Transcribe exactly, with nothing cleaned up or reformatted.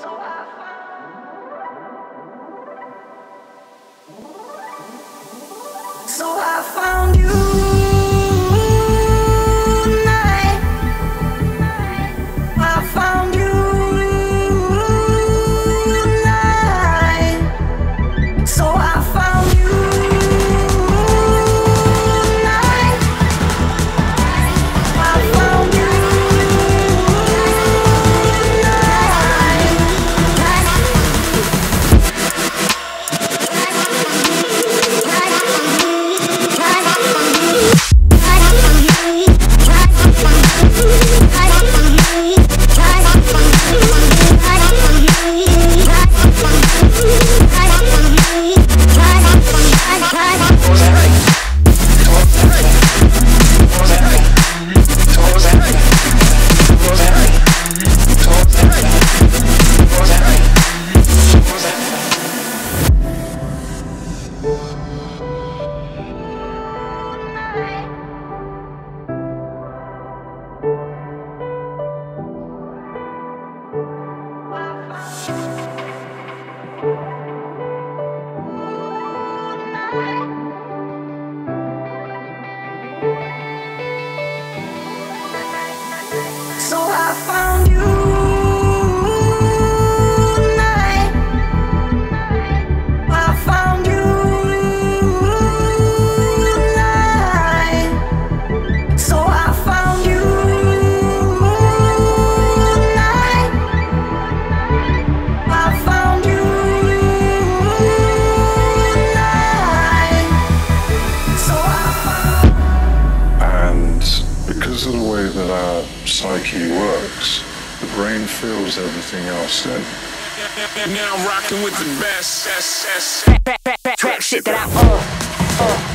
So I found you tonight. I found you tonight. So I found you tonight. I found you So I found you tonight. I found you tonight. So I found you tonight. I found you tonight. So I found. And because of the way that our psyche works, the brain feels everything else in. Now I'm rocking with the best. Trap shit that I own. Uh.